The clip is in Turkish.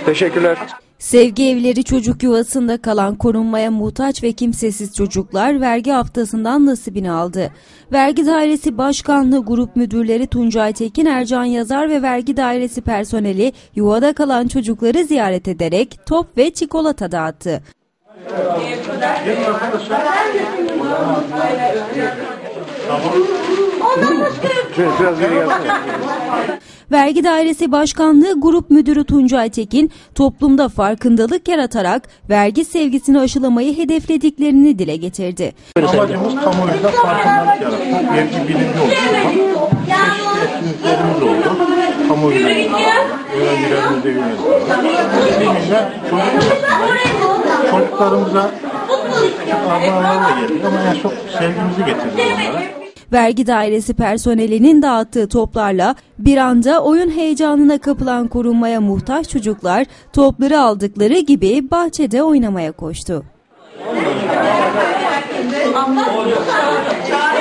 Teşekkürler. Sevgi Evleri Çocuk Yuvası'nda kalan korunmaya muhtaç ve kimsesiz çocuklar vergi haftasından nasibini aldı. Vergi Dairesi Başkanlığı Grup Müdürleri Tuncay Tekin, Ercan Yazar ve Vergi Dairesi personeli yuvada kalan çocukları ziyaret ederek top ve çikolata dağıttı. Vergi Dairesi Başkanlığı Grup Müdürü Tuncay Tekin, toplumda farkındalık yaratarak vergi sevgisini aşılamayı hedeflediklerini dile getirdi. Amacımız kamuoyunda farkındalık yaratmak, vergi bilinci oluşturmak. Çeşitli etkinliklerimiz oldu. Kamuoyuyla öğrencilerimizle yönettik. Çocuklarımıza küçük armağanlarla geldik ama en çok sevgimizi getirdik onlara. Vergi Dairesi personelinin dağıttığı toplarla bir anda oyun heyecanına kapılan korunmaya muhtaç çocuklar topları aldıkları gibi bahçede oynamaya koştu.